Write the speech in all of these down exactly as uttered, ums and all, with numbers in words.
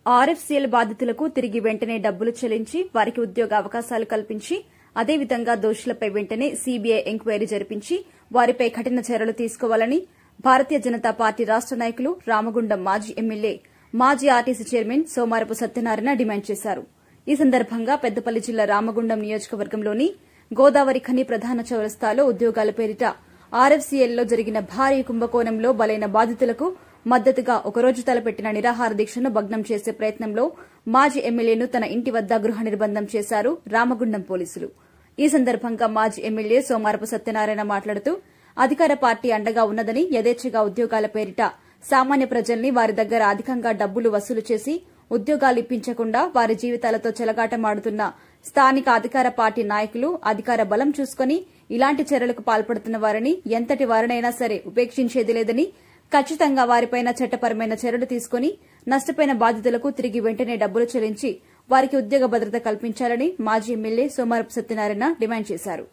RFCL బాధితులకు తిరిగి వెంటనే డబ్బులు చెల్లించి వారికి ఉద్యోగ అవకాశాలు కల్పించి అదేవిధంగా దోషులపై వెంటనే సీబీఐ ఎంక్వైరీ జరిపించి వారిపై కఠిన చర్యలు తీసుకోవాలని భారతీయ జనతా పార్టీ రాష్ట నాయకులు రామగుండం మాజీ ఎమ్మెల్యే మాజీ RTC chairman Somarapu Satyanarayana demand చేశారు. ఈ సందర్భంగా పెద్దపల్లి జిల్లా రామగుండం నియోజకవర్గంలోని గోదావరి ఖని ప్రధాన చౌరస్తాలో ఉద్యోగాల పేరిట ఆర్ఎఫ్సీఎల్లో జరిగిన భారీ కుంభకోణంలో బలైన బాధితులకు మద్దతుగా ఒకరోజు తలపెట్టిన నిరాహార దీక్షను భగ్నం చేసే ప్రయత్నంలో మాజీ ఎమ్మెల్యేను తన ఇంటి వద్ద గృహ నిర్బంధం చేశారు రామగుండం పోలీసులు. ఈ సందర్భంగా మాజీ ఎమ్మెల్యే సోమారపు సత్యనారాయణ మాట్లాడుతూ అధికార పార్టీ అండగా ఉన్నదని యథేచ్ఛగా ఉద్యోగాల పేరిట సామాన్య ప్రజల్ని వారి దగ్గర అధికంగా డబ్బులు వసూలు చేసి ఉద్యోగాలు ఇప్పించకుండా వారి జీవితాలతో చెలగాటమాడుతున్న స్థానిక అధికార పార్టీ నాయకులు అధికార బలం చూసుకుని ఇలాంటి చర్యలకు పాల్పడుతున్న వారిని ఎంతటి వారినైనా సరే ఉపేక్షించేది లేదని, ఖచ్చితంగా వారిపైన చట్టపరమైన చర్యలు తీసుకుని నష్టపోయిన బాధితులకు తిరిగి వెంటనే డబ్బులు చెల్లించి వారికి ఉద్యోగ భద్రత కల్పించాలని మాజీ ఎమ్మెల్యే సోమారపు సత్యనారాయణ డిమాండ్ చేశారు.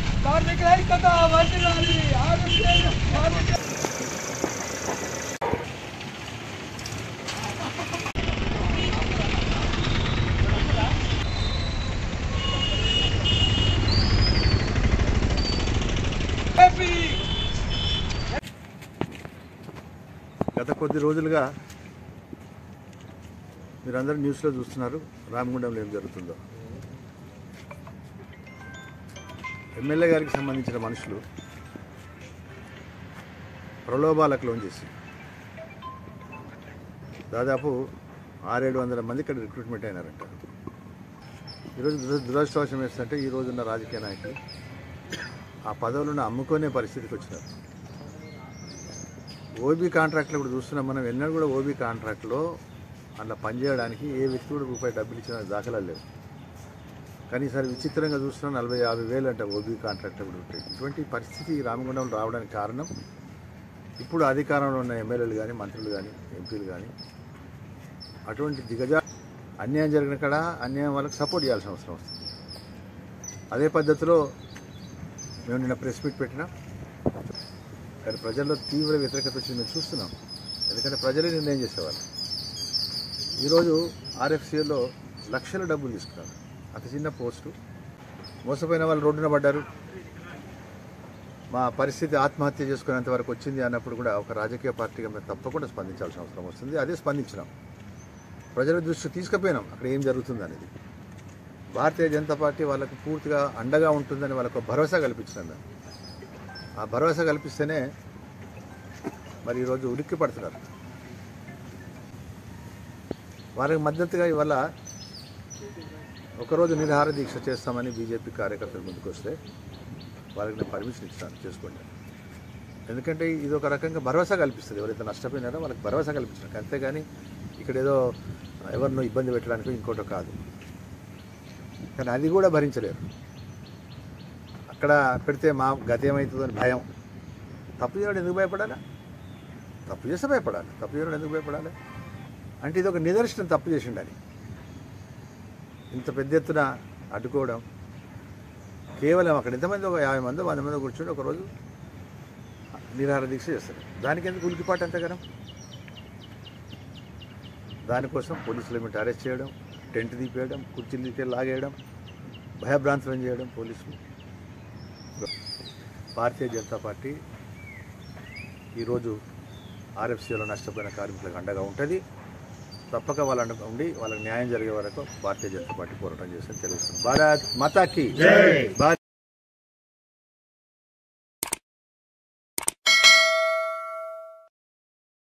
గత కొద్ది రోజులుగా మీరందరూ న్యూస్లో చూస్తున్నారు రామగుండంలో ఏం జరుగుతుందో. ఎమ్మెల్యే గారికి సంబంధించిన మనుషులు ప్రలోభాలకు లోన్ చేసి దాదాపు ఆరేడు వందల మంది ఇక్కడ రిక్రూట్మెంట్ అయినారంట. ఈరోజు దురదృష్టవశం వేస్తుంటే ఈ రోజున్న రాజకీయ నాయకులు ఆ పదవులను అమ్ముకునే పరిస్థితికి వచ్చినారు. ఓబీ కాంట్రాక్ట్లో కూడా చూస్తున్నాం మనం. ఎన్నడూ కూడా ఓబీ కాంట్రాక్ట్లో అట్లా పనిచేయడానికి ఏ వ్యక్తి కూడా రూపాయి డబ్బులు ఇచ్చిన దాఖలాలు లేవు. కానీ ఈసారి విచిత్రంగా చూస్తున్నాం నలభై యాభై వేలు అంటే ఓబీ కాంట్రాక్ట్ కూడా ఉంటాయి. ఇటువంటి పరిస్థితి రామగుండంలో రావడానికి కారణం ఇప్పుడు అధికారంలో ఉన్న ఎమ్మెల్యేలు కానీ మంత్రులు కానీ ఎంపీలు కానీ అటువంటి దిగజా అన్యాయం జరిగిన కాడ అన్యాయం వాళ్ళకి సపోర్ట్ చేయాల్సిన అవసరం వస్తుంది. అదే పద్ధతిలో మేము నిన్న ప్రెస్ మీట్ పెట్టినా కానీ ప్రజల్లో తీవ్ర వ్యతిరేకత వచ్చింది మేము చూస్తున్నాం. ఎందుకంటే ప్రజలే నిర్ణయం చేసేవాళ్ళు. ఈరోజు ఆర్ఎఫ్సీలో లక్షల డబ్బులు తీసుకున్నారు. అతి చిన్న పోస్టు మోసపోయిన వాళ్ళు రోడ్డున పడ్డారు. మా పరిస్థితి ఆత్మహత్య చేసుకునేంత వరకు వచ్చింది అన్నప్పుడు కూడా ఒక రాజకీయ పార్టీగా మేము తప్పకుండా స్పందించాల్సిన అవసరం వస్తుంది. అదే స్పందించినాం. ప్రజల దృష్టి తీసుకుపోయినాం అక్కడ ఏం జరుగుతుంది అనేది. భారతీయ జనతా పార్టీ వాళ్ళకు పూర్తిగా అండగా ఉంటుందని వాళ్ళకు భరోసా కల్పించినాం మేము. ఆ భరోసా కల్పిస్తేనే మరి ఈరోజు ఉలిక్కి పడుతున్నారు. వాళ్ళకి మద్దతుగా ఇవాళ ఒకరోజు నిరాహార దీక్ష చేస్తామని బీజేపీ కార్యకర్తలు ముందుకు వస్తే వాళ్ళకి నేను పర్మిషన్ ఇస్తాను, చేసుకోండి. ఎందుకంటే ఇది ఒక రకంగా భరోసా కల్పిస్తుంది. ఎవరైతే నష్టపోయినారో వాళ్ళకి భరోసా కల్పించడానికి, అంతేగాని ఇక్కడ ఏదో ఎవరినో ఇబ్బంది పెట్టడానికి ఇంకోటో కాదు. కానీ అది కూడా భరించలేరు. అక్కడ పెడితే మా గతి ఏమవుతుందని భయం. తప్పు చేయడం ఎందుకు భయపడాలి? తప్పు చేస్తే భయపడాలి. తప్పు చేయడం ఎందుకు భయపడాలి? అంటే ఇది ఒక నిదర్శనం తప్పు చేసిండని. ఇంత పెద్ద ఎత్తున అడ్డుకోవడం కేవలం అక్కడ ఎంతమంది ఒక యాభై మంది వంద మంది కూర్చొని ఒకరోజు నిరాహార దీక్ష చేస్తారు. దానికి ఎందుకు ఉలికిపాటు అంతగానం? దానికోసం పోలీసులు ఏమిటి అరెస్ట్ చేయడం, టెంట్ తీపేయడం, కుర్చీలు తీసి లాగేయడం, భయభ్రాంతులను చేయడం పోలీసులు. భారతీయ జనతా పార్టీ ఈరోజు ఆర్ఎఫ్సీలో నష్టపోయిన కార్మికులకు అండగా ఉంటుంది. తప్పక వాళ్ళ అండగా ఉండి వాళ్ళకి న్యాయం జరిగే వరకు భారతీయ జనతా పార్టీ పోరాటం చేస్తే తెలుస్తుంది. భారత్ మాతా కీ జై.